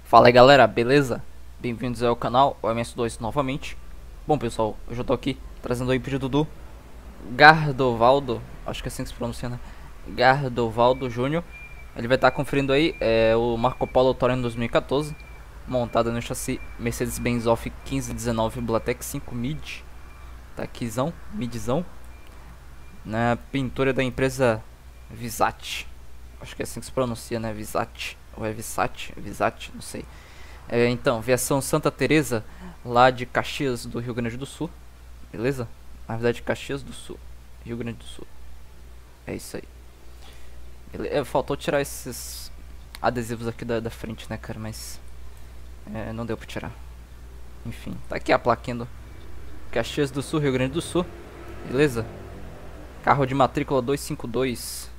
Fala aí galera, beleza? Bem-vindos ao canal, o MS2 novamente. Bom pessoal, hoje eu tô aqui trazendo aí o pedido do Gardovaldo, acho que é assim que se pronuncia, né? Gardovaldo Júnior. Ele vai estar conferindo aí o Marco Polo Torino 2014, montado no chassi Mercedes-Benz Off 1519 Blatec 5 Mid, tá aquizão, midzão, na pintura da empresa Visat. Acho que é assim que se pronuncia, né? Visat. Ou é Visat? Visat, não sei. Então, viação Santa Teresa, lá de Caxias do Rio Grande do Sul. Beleza? Na verdade, Caxias do Sul, Rio Grande do Sul. É isso aí. Faltou tirar esses adesivos aqui da frente, né, cara? Mas não deu pra tirar. Enfim, tá aqui a plaquinha do Caxias do Sul, Rio Grande do Sul. Beleza? Carro de matrícula 252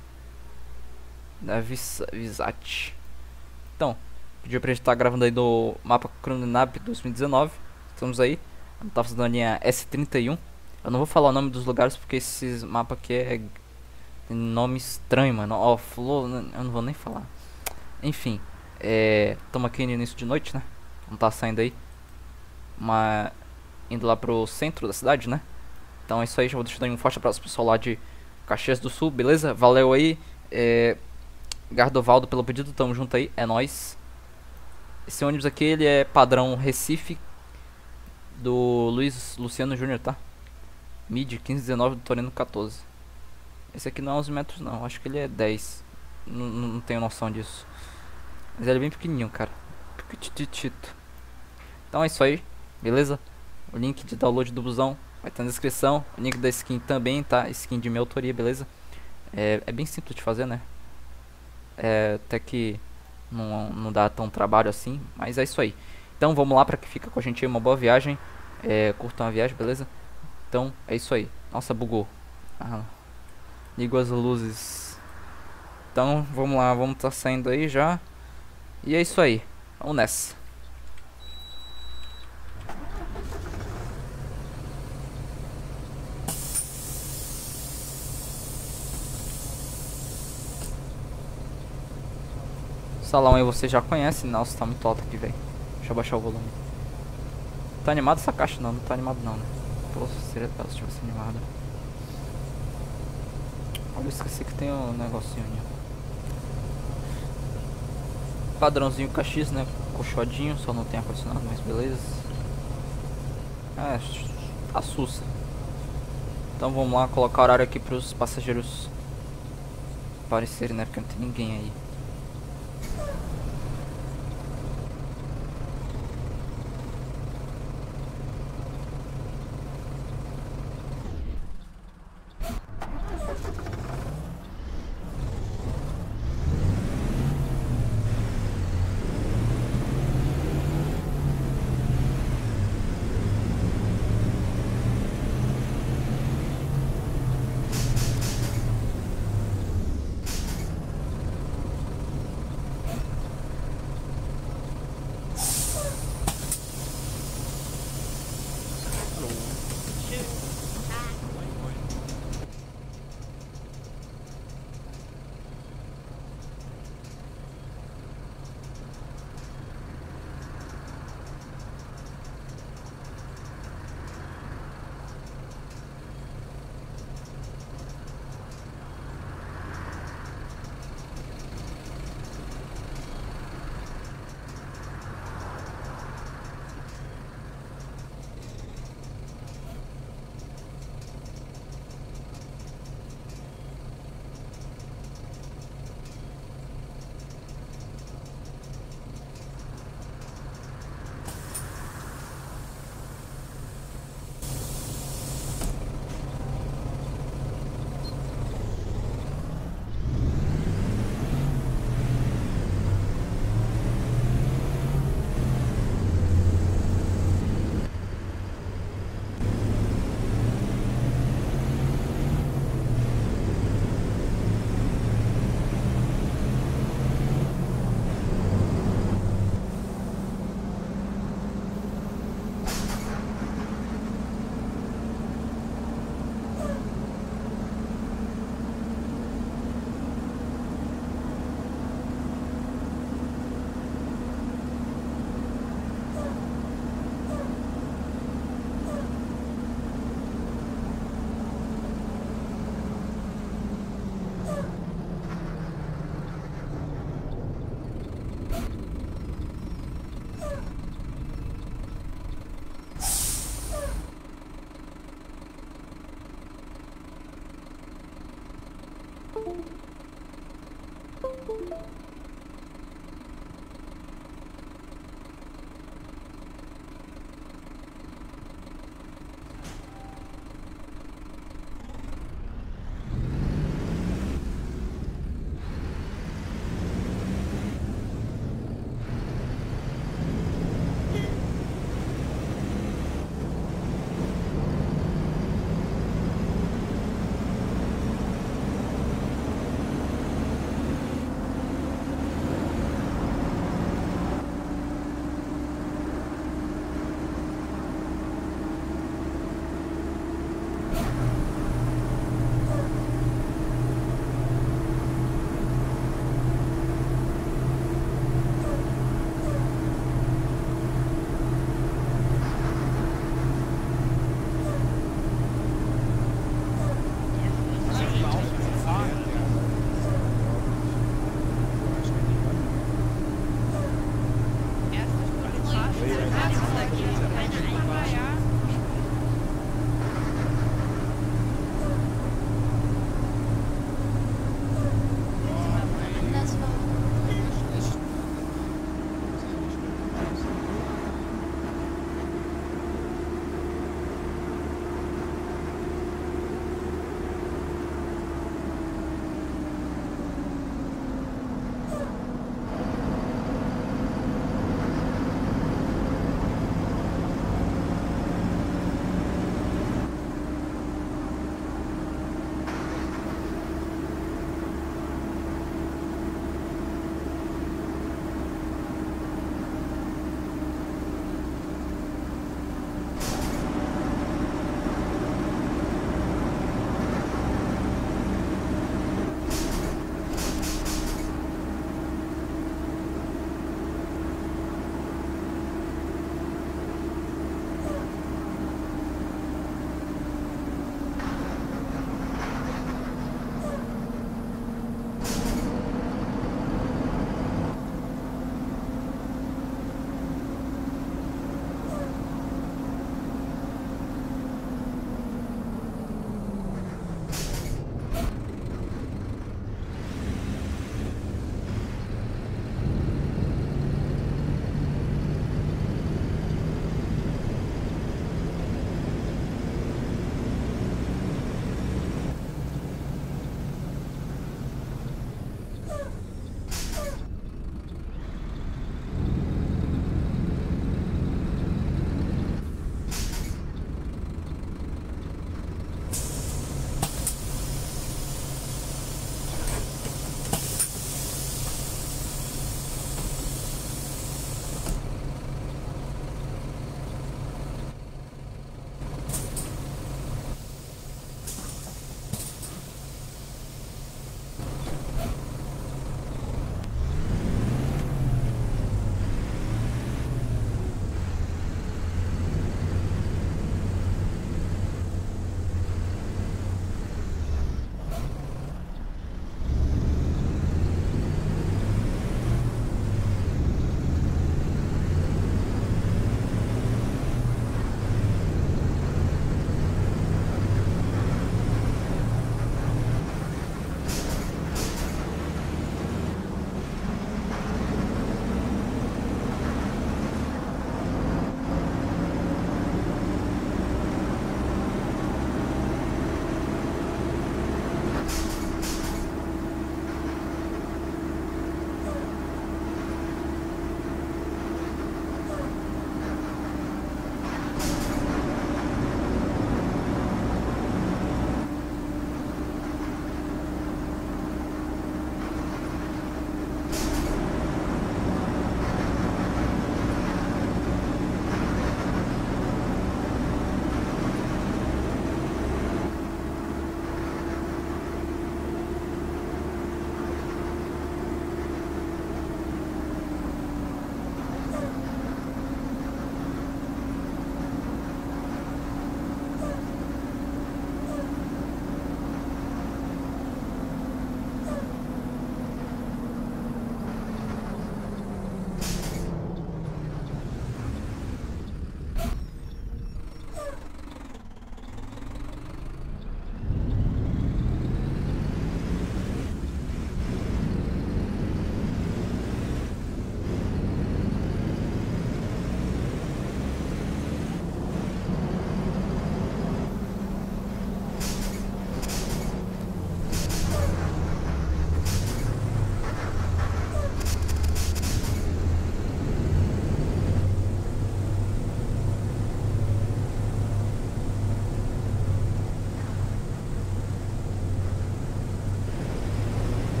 da Visat. Então, pediu pra gente estar gravando aí do mapa Cronenab 2019. Estamos aí. Eu tava fazendo a linha S31. Eu não vou falar o nome dos lugares porque esses mapas aqui tem nome estranho, mano. Ó, Flow, eu não vou nem falar. Enfim, estamos aqui no início de noite, né? Não tá saindo aí. Mas indo lá pro centro da cidade, né? Então é isso aí, já vou deixar aí um forte abraço pro pessoal lá de Caxias do Sul, beleza? Valeu aí, Gardovaldo pelo pedido, tamo junto aí, é nóis. Esse ônibus aqui, ele é padrão Recife do Luiz Luciano Júnior, tá? Mid 1519 do Torino 14. Esse aqui não é 11 metros não, acho que ele é 10. Não tenho noção disso. Mas ele é bem pequenininho, cara. Piquititito. Então é isso aí, beleza? O link de download do busão vai estar na descrição. O link da skin também, tá? Skin de minha autoria, beleza? É bem simples de fazer, né? Até que não dá tão trabalho assim, mas é isso aí. Então vamos lá para que fica com a gente aí uma boa viagem. Curtam a viagem, beleza? Então é isso aí. Nossa, bugou. Ligo as luzes. Então vamos lá, vamos tá saindo aí já. E é isso aí. Vamos nessa. Salão aí você já conhece. Nossa, tá muito alto aqui, velho. Deixa eu baixar o volume. Tá animado essa caixa? Não tá animado não, né? Pô, seria legal se tivesse animado. Olha, eu esqueci que tem um negocinho ali. Padrãozinho Caxias, né? Coxodinho, só não tem ar-condicionado, mas beleza. Assusta. Então vamos lá, colocar horário aqui pros passageiros aparecerem, né? Porque não tem ninguém aí.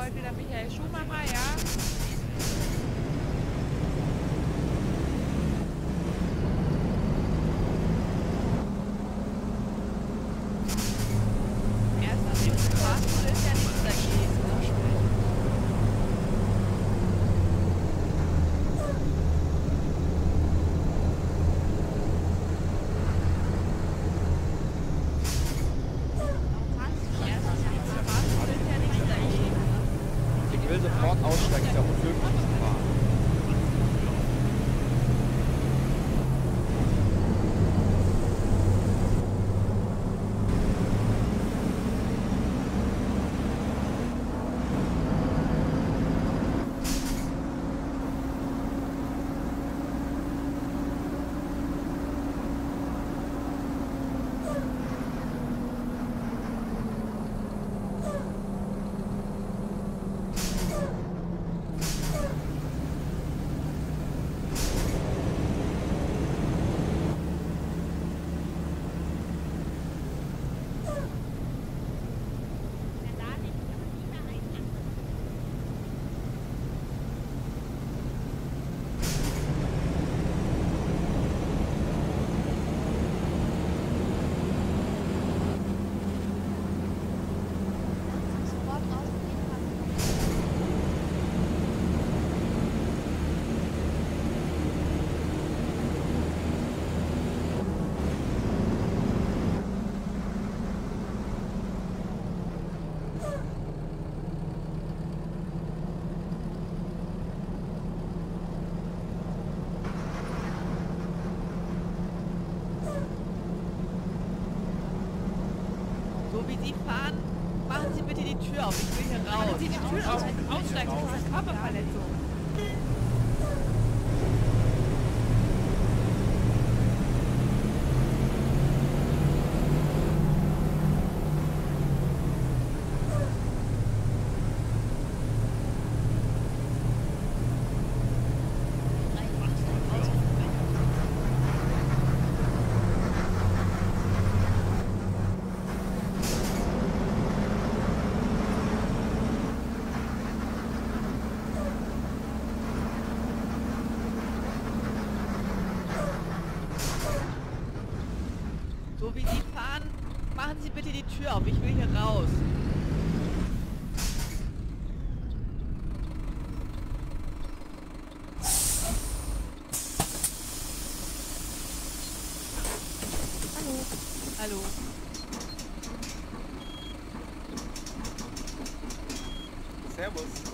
heute der Michael Schumacher, ja. Erst nach dem Straßenbahn ist ja nichts dagegen. Ich will sofort aussteigen, ist ja unmöglich zu fahren. So wie Sie fahren, machen Sie bitte die Tür auf. Ich will hier raus. Machen Sie die Tür auf. Aussteigen, das ist Körperverletzung. So wie Sie fahren, machen Sie bitte die Tür auf. Ich will hier raus. Hallo. Servus.